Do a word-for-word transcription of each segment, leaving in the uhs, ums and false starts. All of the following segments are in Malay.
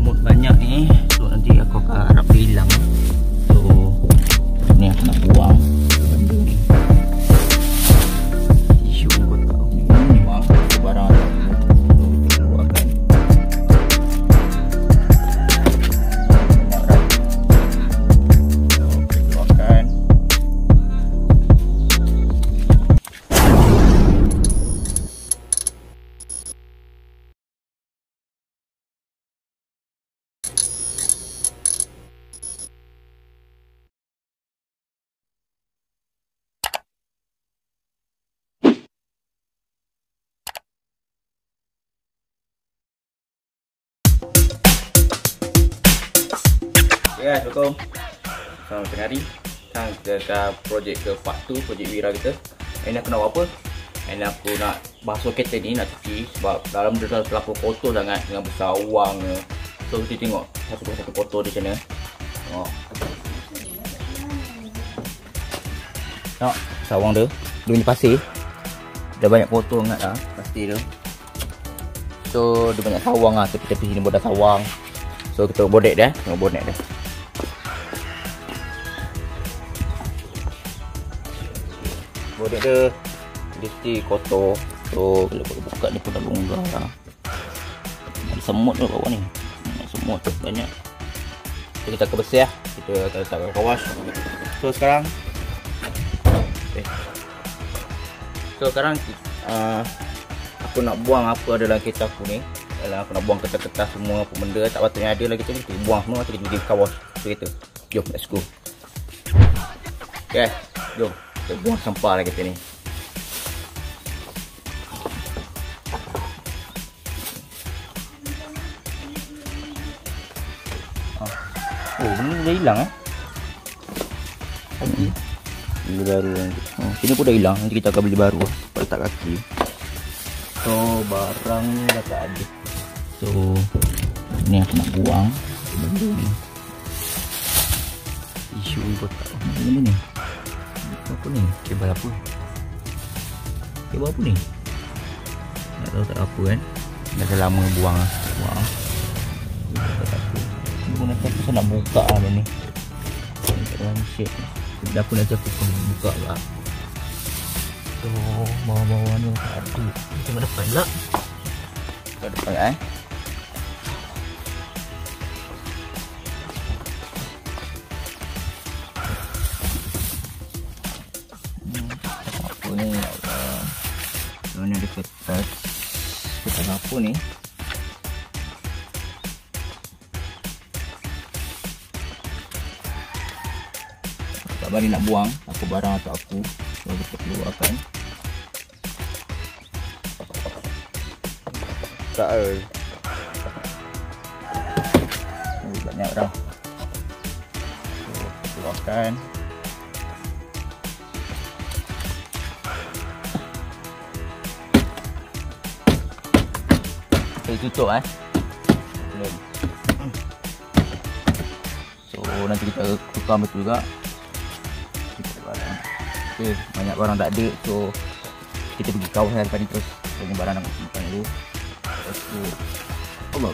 semut banyak ni, so nanti aku akan harap dia hilang. So ni aku nak buang benda ni. Tisu kot tau. Ni bang, barang aku. So kita keluarkan. So kita keluarkan. Ya, Assalamualaikum. Selamat tengah hari. Sekarang kita ke projek ke part tu, projek Wira kita. Ini aku nak buat apa? Ini aku nak basuh kereta ni, nak cuci. Sebab dalam dia dah terlalu kotor sangat dengan besar wang. So kita tengok satu persatu kotor di sana. Tengok. Tengok sawang dia. Dia punya pasir. Dah banyak kotor sangat lah pasir dia. So dia banyak sawang lah. Tepi-tepi sini pun dah sawang. So kita bodek dia. Tengok bodek dia. Bodek dia mesti kotor. So kalau buka ni pun dah longgar lah. Ada semut ke bawah ni. Semut banyak. So kita akan bersih lah. Kita akan letak ke wash. So sekarang okay. So sekarang uh, aku nak buang apa ada dalam kereta aku ni. Dalam aku nak buang kertas-kertas semua apa benda tak patutnya ada lagi tu. Kita buang semua. Kita pergi ke wash kereta. Jom let's go. Okay, jom kita buang sampah lah kereta ni. Oh, benda dah hilang eh. Lagi beli baru kan. Oh, sini pun dah hilang. Nanti kita akan beli baru lah. Letak kaki. So barang ni dah tak ada. So ni aku nak buang benda ni. Tisu kot tak. Benda ni apa ni? Kabel apa? Kabel apa ni? Tak tahu tak apa kan. Dah lama buang lah. Buang tak apa. Nanti aku nak buka lah ni. Tak dalam shape. Dah pun nanti aku akan buka lah. So bawah-bawah ni tak ada. Tengok depan pula. Tengok depan eh. Apa ni? So ni ada kertas. Kertas apa ni? Tak balik nak buang apa barang atau aku. So kita keluarkan. Tak eh. Oh, banyak dah. So kita keluarkan. Kita tutup eh. Belum. So nanti kita tukar betul juga. Okay, banyak barang tak ada. So kita pergi kawasan depan ni terus. Banyak barang nak simpan dulu. Let's go. Allah.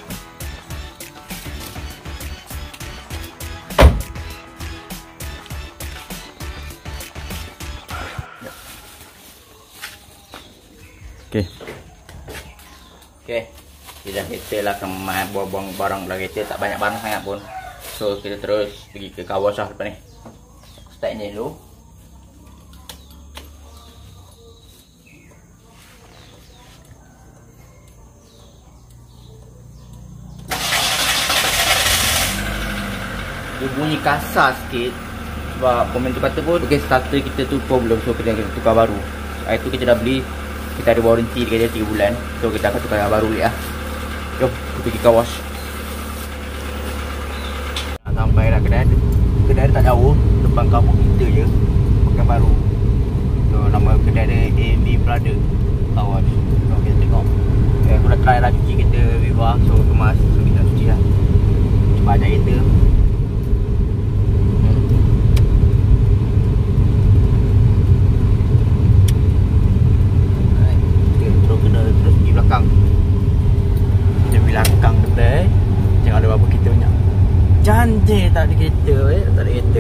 Okay. Okay. Kita dah settle lah kemas buang-buang barang dalam kereta. Tak banyak barang sangat pun. So kita terus pergi ke kawasan depan ni. Start ni dulu. Dia bunyi kasar sikit sebab komen tu kata pun okay, starter kita tu problem. So kita kena tukar baru. Hari tu kita dah beli. Kita ada warranty dekat dia tiga bulan. So kita akan tukar yang baru balik lah. Jom kita pergi car wash. Sampai dah kedai. Kedai dia tak jauh. Depan kampung kita je. Bukan baru. So nama kedai dia A M B Brother Car Wash. So kita tengok. Okay, aku dah try lah cuci kereta Viva. So kemas. So kita cuci lah. Cuba ajak kereta. Belakang. Kita belakang kedai. Jangan ada apa-apa Anjir, tak ada kereta eh, tak ada kereta.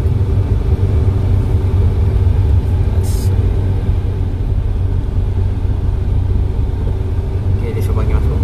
Okay, dia suruh panggil masuk.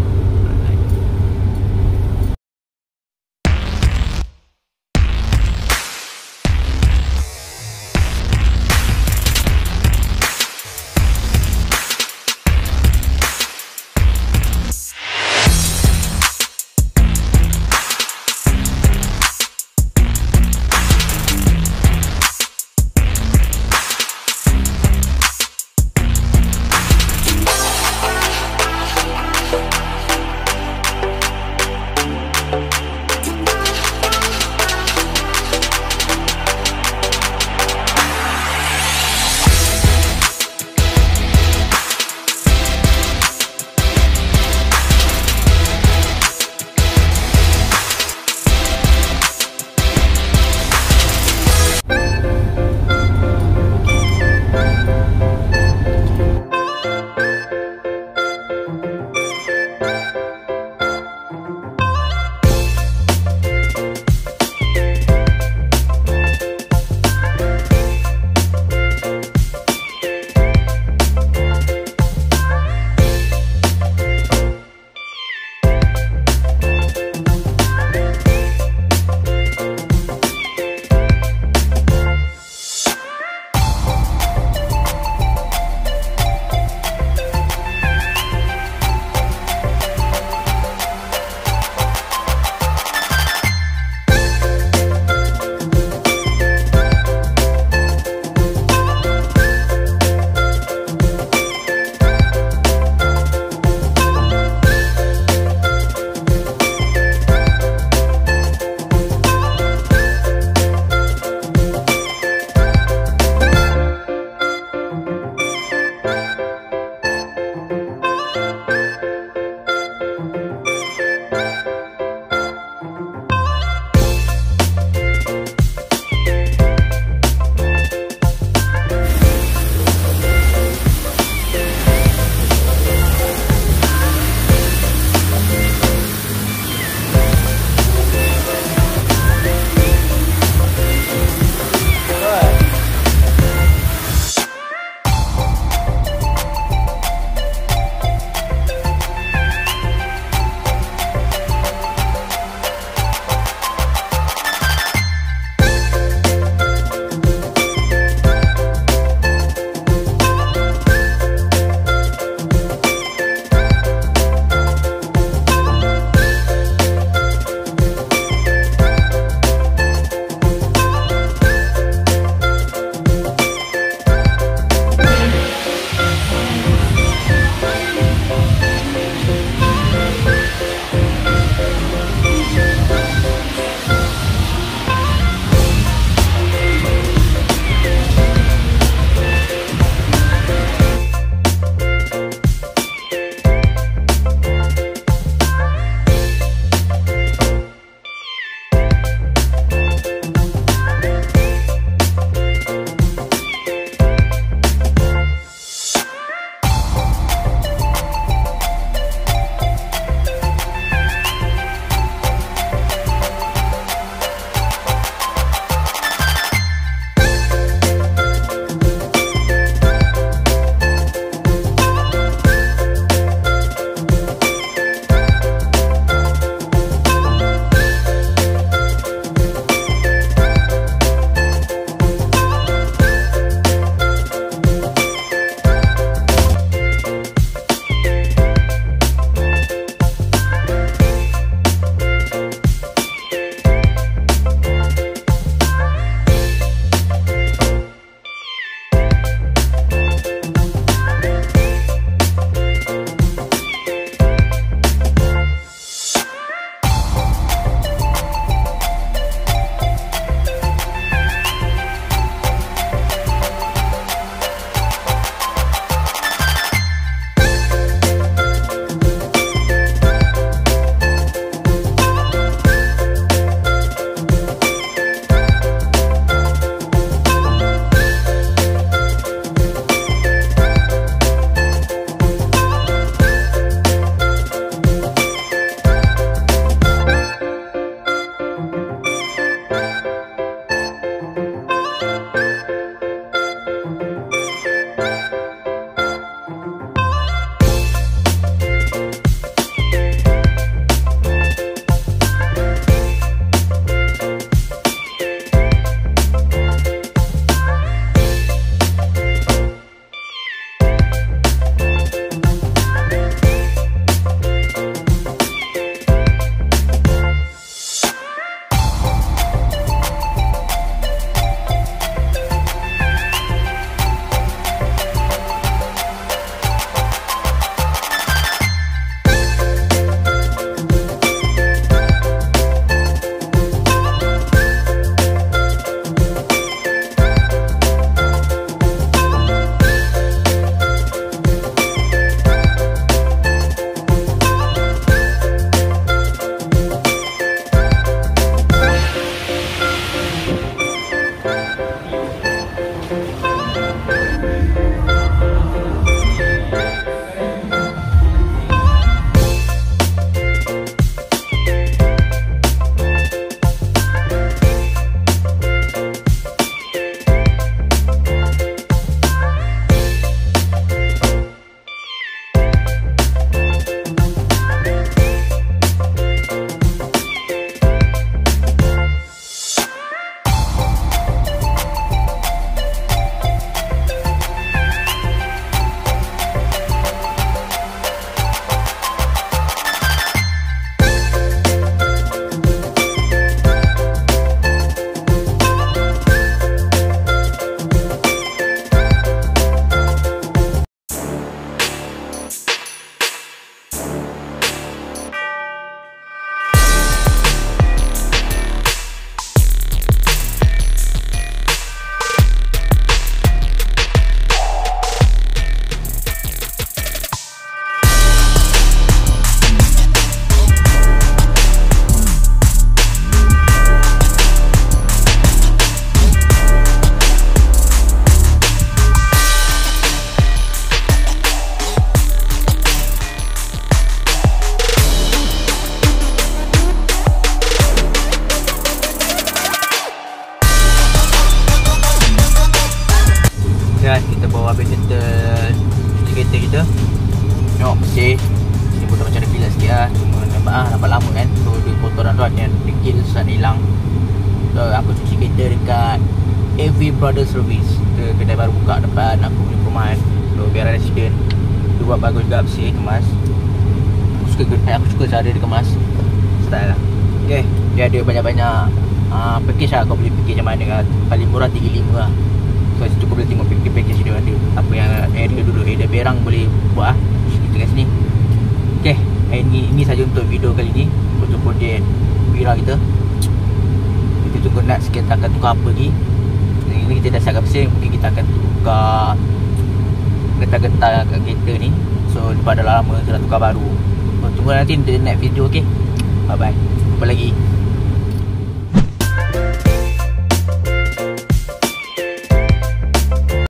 tuan-tuan yang degil susah hilang. So aku cuci kereta dekat A V Brother Service, ke kedai baru buka depan aku punya perumahan. So biar resident dia buat bagus juga, bersih, kemas. Aku suka aku suka cara dia kemas, style lah. Okay, dia ada banyak-banyak uh, package lah. Kau boleh package macam mana lah. Paling murah tiga puluh lima lah. So situ kau boleh tengok package-package dia ada. Apa yang area duduk, area berang boleh buat lah. Kita kat sini. Okay, ini, ini saja untuk video kali ni, untuk projek Wira kita. Kita tunggu next kita akan tukar apa lagi. Ini kita dah siapkan mesin, mungkin kita akan tukar getah-getah kat kereta ni. So lepas dah lama kita dah tukar baru. So tunggu nanti untuk next video. Okay, bye bye, jumpa lagi.